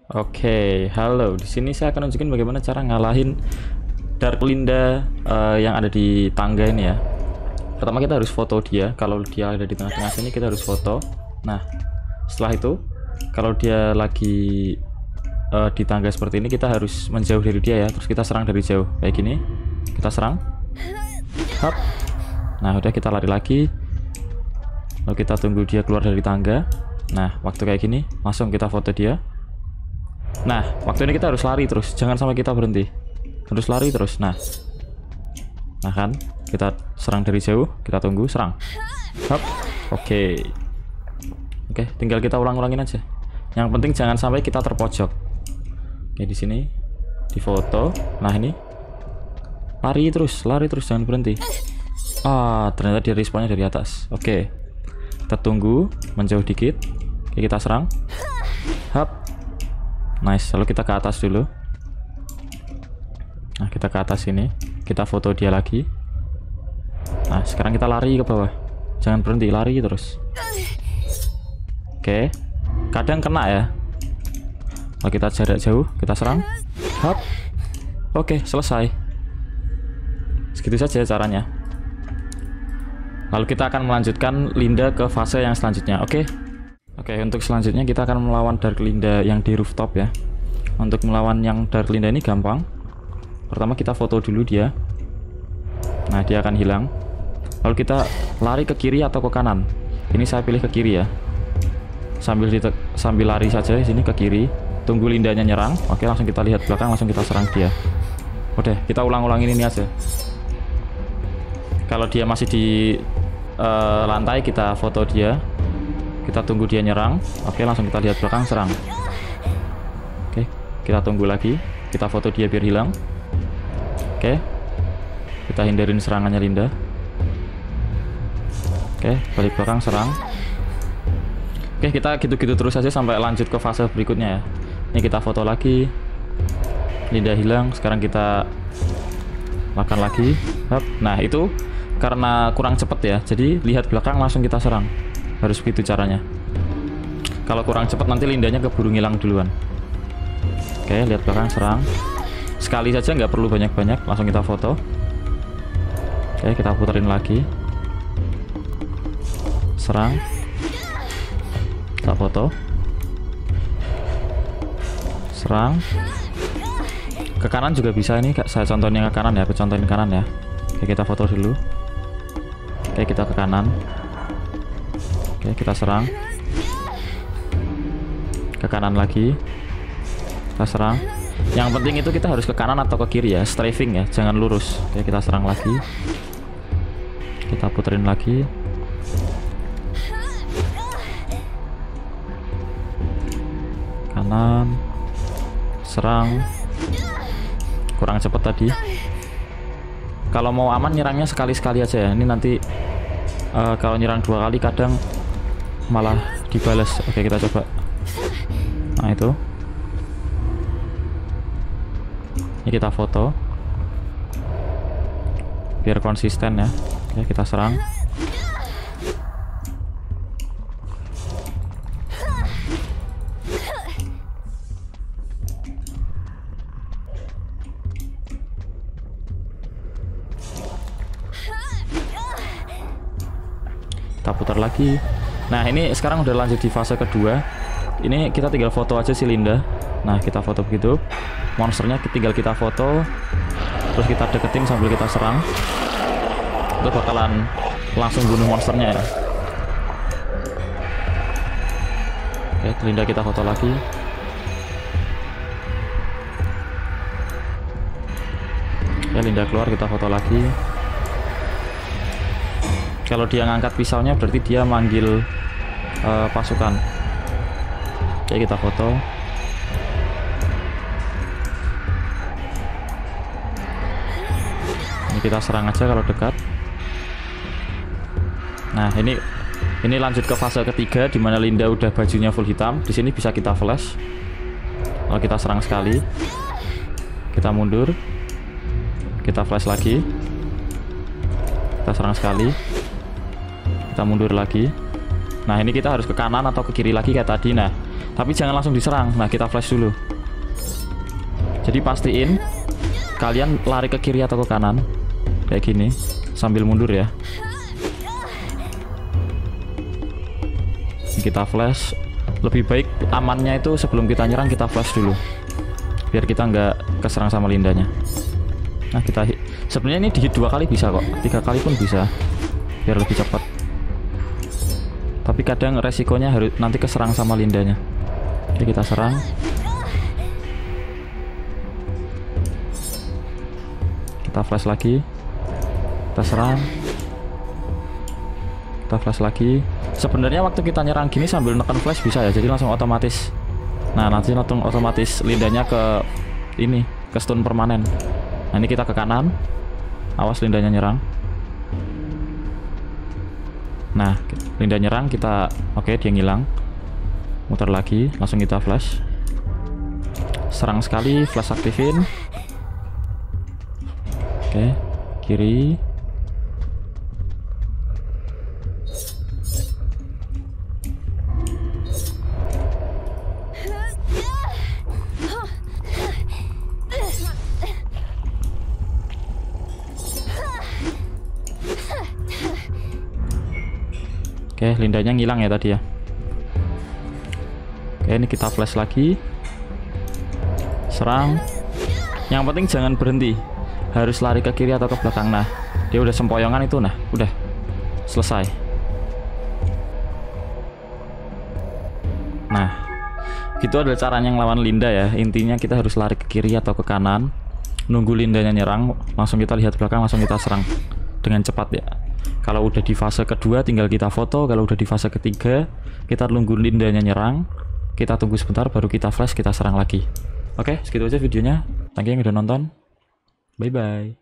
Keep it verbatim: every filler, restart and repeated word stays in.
Oke, halo. Di sini saya akan nunjukin bagaimana cara ngalahin Dark Linda uh, yang ada di tangga ini ya. Pertama kita harus foto dia. Kalau dia ada di tengah-tengah sini kita harus foto. Nah, setelah itu kalau dia lagi uh, di tangga seperti ini kita harus menjauh dari dia ya. Terus kita serang dari jauh kayak gini. Kita serang. Hop. Nah, udah kita lari lagi. Lalu kita tunggu dia keluar dari tangga. Nah, waktu kayak gini langsung kita foto dia. Nah, waktu ini kita harus lari terus, jangan sampai kita berhenti. Harus lari terus. Nah, nah kan, kita serang dari jauh, kita tunggu, serang. Hop, oke, oke, tinggal kita ulang-ulangin aja. Yang penting jangan sampai kita terpojok. Oke, di sini, di foto. Nah ini, lari terus, lari terus, jangan berhenti. Ah, ternyata dia respawnnya dari atas. Oke, kita tunggu, menjauh dikit. Oke, kita serang. Hop. Nice, lalu kita ke atas dulu. Nah, kita ke atas sini. Kita foto dia lagi. Nah, sekarang kita lari ke bawah. Jangan berhenti, lari terus. Oke. Kadang kena ya. Lalu kita jarak jauh, kita serang. Hop. Oke, selesai. Segitu saja caranya. Lalu kita akan melanjutkan Linda ke fase yang selanjutnya. Oke. Oke, untuk selanjutnya kita akan melawan Dark Linda yang di rooftop ya. Untuk melawan yang Dark Linda ini gampang. Pertama kita foto dulu dia. Nah, dia akan hilang. Lalu kita lari ke kiri atau ke kanan. Ini saya pilih ke kiri ya. Sambil sambil lari saja di sini ke kiri. Tunggu Lindanya nyerang. Oke, langsung kita lihat belakang, langsung kita serang dia. Udah, kita ulang-ulangin ini aja. Kalau dia masih di uh, lantai, kita foto dia. Kita tunggu dia nyerang. Oke, langsung kita lihat belakang, serang. Oke, kita tunggu lagi. Kita foto dia biar hilang. Oke, kita hindarin serangannya Linda. Oke, balik belakang, serang. Oke, kita gitu-gitu terus aja sampai lanjut ke fase berikutnya ya. Ini kita foto lagi. Linda hilang. Sekarang kita makan lagi. Hop. Nah, itu karena kurang cepet ya. Jadi lihat belakang langsung kita serang. Harus begitu caranya. Kalau kurang cepat nanti Lindanya keburu ngilang duluan. Oke, lihat belakang, serang. Sekali saja, nggak perlu banyak-banyak. Langsung kita foto. Oke, kita puterin lagi. Serang. Kita foto. Serang. Ke kanan juga bisa ini. Saya contohin yang ke kanan ya. Aku contohin kanan ya. Oke, kita foto dulu. Oke, kita ke kanan. Oke, kita serang. Ke kanan lagi. Kita serang. Yang penting itu kita harus ke kanan atau ke kiri ya, strafing ya, jangan lurus. Oke, kita serang lagi. Kita puterin lagi. Kanan. Serang. Kurang cepat tadi. Kalau mau aman nyerangnya sekali-sekali aja ya. Ini nanti uh, kalau nyerang dua kali kadang malah dibalas. Oke, kita coba. Nah, itu. Ini kita foto. Biar konsisten ya. Oke, kita serang. Kita putar lagi. Nah, ini sekarang udah lanjut di fase kedua. Ini kita tinggal foto aja si Linda. Nah, kita foto begitu. Monsternya tinggal kita foto. Terus kita deketin sambil kita serang. Itu bakalan langsung bunuh monsternya ya. Oke, Linda kita foto lagi. Oke, Linda keluar, kita foto lagi. Kalau dia ngangkat pisaunya berarti dia manggil uh, pasukan. Oke, kita foto. Ini kita serang aja kalau dekat. Nah, ini ini lanjut ke fase ketiga di mana Linda udah bajunya full hitam. Di sini bisa kita flash. Kalau kita serang sekali, kita mundur. Kita flash lagi. Kita serang sekali. Kita mundur lagi. Nah, ini kita harus ke kanan atau ke kiri lagi kayak tadi. Nah, Tapi jangan langsung diserang. Nah, kita flash dulu. Jadi pastiin kalian lari ke kiri atau ke kanan kayak gini sambil mundur ya. Kita flash. Lebih baik amannya itu sebelum kita nyerang kita flash dulu, biar kita nggak keserang sama lindanya. Nah, kita sebenarnya ini di hit dua kali bisa kok, tiga kali pun bisa, biar lebih cepat. Tapi kadang resikonya harus nanti keserang sama lindanya. Oke, kita serang. Kita flash lagi. Kita serang. Kita flash lagi. Sebenarnya waktu kita nyerang gini sambil neken flash bisa ya, jadi langsung otomatis. Nah, nanti langsung otomatis lindanya ke ini, ke stun permanen. Nah, ini kita ke kanan. Awas lindanya nyerang. Nah, linda nyerang kita, oke dia ngilang. Muter lagi, langsung kita flash. Serang sekali, flash aktifin. Oke, kiri. Oke, lindanya ngilang ya tadi ya. Oke, ini kita flash lagi. Serang. Yang penting jangan berhenti. Harus lari ke kiri atau ke belakang. Nah, dia udah sempoyongan itu, nah, udah selesai. Nah, gitu adalah caranya ngelawan Linda ya. Intinya kita harus lari ke kiri atau ke kanan. Nunggu lindanya nyerang, langsung kita lihat belakang, langsung kita serang dengan cepat ya. Kalau udah di fase kedua tinggal kita foto. Kalau udah di fase ketiga kita nunggu lindanya nyerang, kita tunggu sebentar baru kita flash, kita serang lagi. Oke, segitu aja videonya. Thank you yang udah nonton. Bye bye.